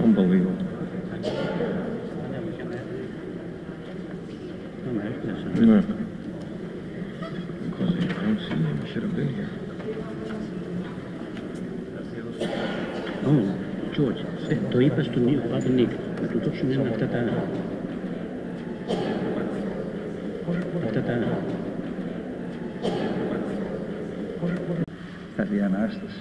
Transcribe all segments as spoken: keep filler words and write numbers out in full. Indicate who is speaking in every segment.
Speaker 1: Unbelievable. No. Because I don't see him. He should have been here.
Speaker 2: Oh, George, ε, το είπα στον Father Nick, να του δώσουν ένα αυτά τα... αυτά τα...
Speaker 3: Θα δει Ανάσταση.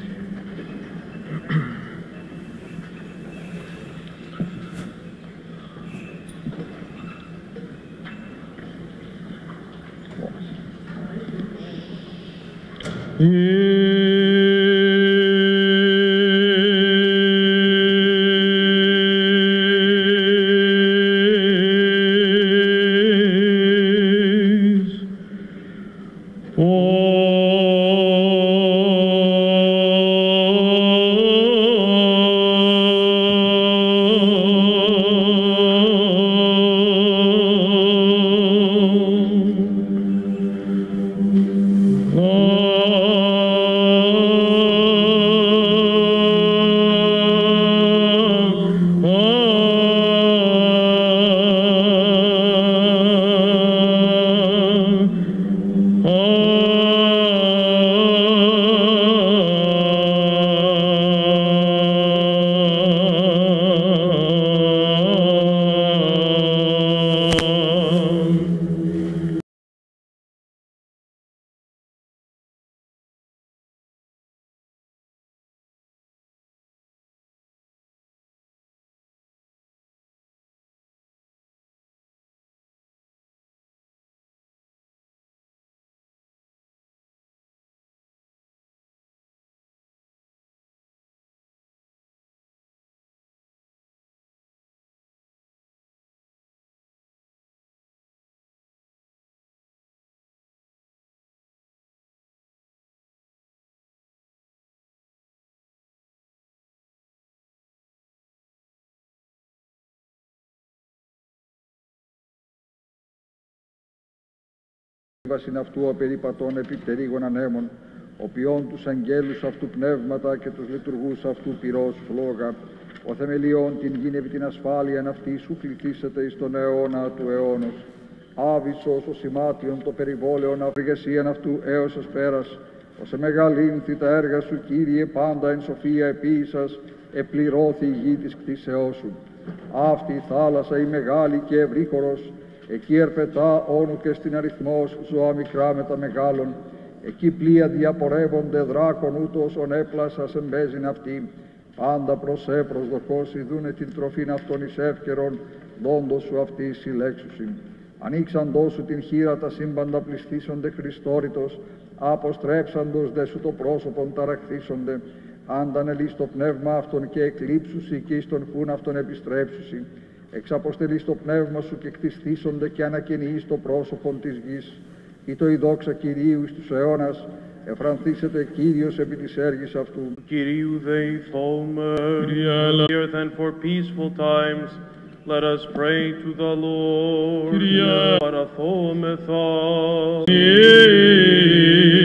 Speaker 4: Σύμβασιν αυτού απερίπατων επιπτερίγων ανέμων, οποίων τους αγγέλους αυτού πνεύματα και τους λειτουργούς αυτού πυρός φλόγα, ο θεμελιών την γην επί την ασφάλειαν αυτή σου κληθήσετε εις τον αιώνα του αιώνος. Άβυσσος ο σημάτιον το περιβόλαιον αυγεσίαν αυτού έως ως πέρας, ως εμεγαλύνθη τα έργα σου, Κύριε, πάντα εν σοφία επίησας, επληρώθη η γη της κτίσεώς σου. Αυτή η θάλασσα η μεγάλη και ευρύχωρος, εκεί ερπετά όνου και στην αριθμός ζωά μικρά με τα μεγάλων, εκεί πλοία διαπορεύονται δράκων ούτως ον έπλασας εμπέζειν αυτή, πάντα προς ε προσδοχός ειδούνε την τροφήν αυτών εις εύκαιρον, δόντος σου αυτή συλλέξουσιν. Ανοίξαντός σου την χείρα τα σύμπαντα πληστήσονται Χριστόρητος, αποστρέψαντος δε σου το πρόσωπον ταραχθήσονται, άνταν ελείς το πνεύμα αυτον και εκλείψουσι και εις τον φούν αυτον επιστρέψουσι. Εξαποστελείς το πνεύμα σου και κτιστήσονται και ανακαινείς το πρόσωπον της γης. Ή το η δόξα Κυρίου εις τους αιώνας, εφρανθήσετε Κύριος επί της έργης αυτού.
Speaker 5: Κυρίου δεηθώμε, earth and for peaceful times, let us pray to the Lord. Παραθόμεθα.